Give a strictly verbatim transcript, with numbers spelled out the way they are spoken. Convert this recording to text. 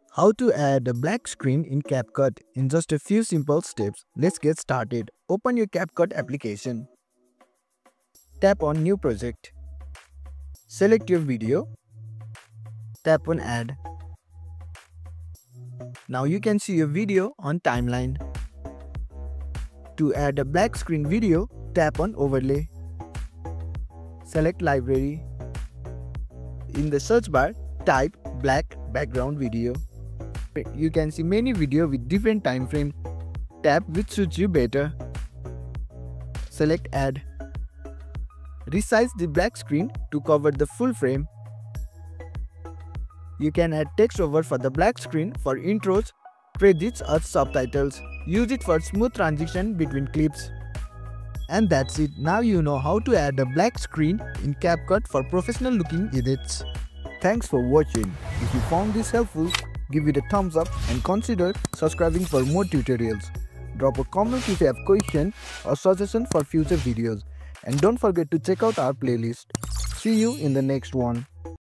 How to add a black screen in CapCut in just a few simple steps. Let's get started. Open your CapCut application. Tap on New Project. Select your video. Tap on Add. Now you can see your video on timeline. To add a black screen video, tap on Overlay. Select Library. In the search bar, type black background video. You can see many videos with different time frame. Tap which suits you better. Select Add. Resize the black screen to cover the full frame. You can add text over for the black screen for intros, credits or subtitles. Use it for smooth transition between clips. And that's it. Now you know how to add a black screen in CapCut for professional looking edits. Thanks for watching. If you found this helpful, give it a thumbs up and consider subscribing for more tutorials. Drop a comment if you have question or suggestion for future videos. And don't forget to check out our playlist. See you in the next one.